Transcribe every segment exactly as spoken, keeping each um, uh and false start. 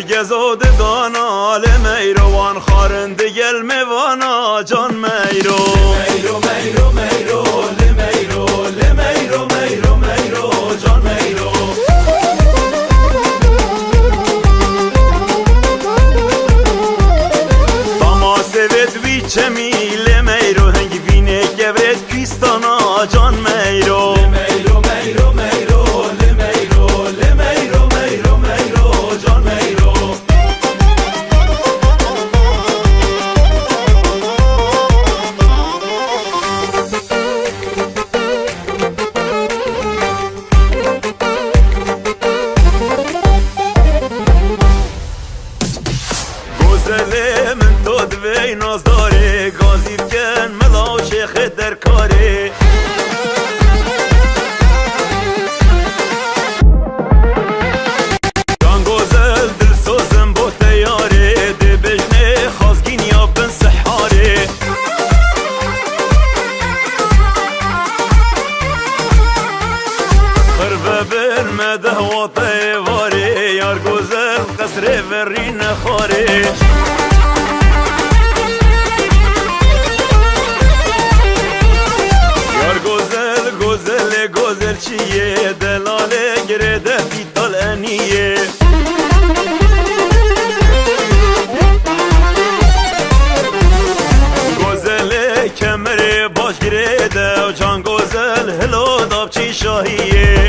هرگزاد دانا لمیروان خارنده گل میوانا جان میرو میرو میرو میرو لمیرو لمیرو میرو میرو جان میرو باما سویت وی چمی لمیرو هنگی وینه گبرت پیستانا جان میرو میرو میرو میرو لمیرو لمیرو میرو میرو جان میرو گزله من تو دوی ناز داره گازی کن ملا و شیخ در کاره جان گزل دل سوزم با تیاره ده بجنه خازگین یا بن سحاره خربه برمده و طیواره یار گزل قصر ورین خاره یار گزل گزل گزل چیه دلاله گرده پیتال انیه گزل کمر باش گرده و جان گزل هلو داب چی شاهیه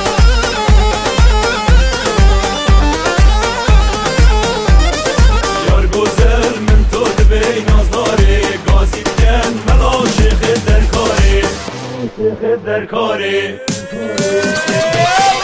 یار گزل من تو دبی ناز داره گازی کن ملا شیخ در کاره شیخ در کاره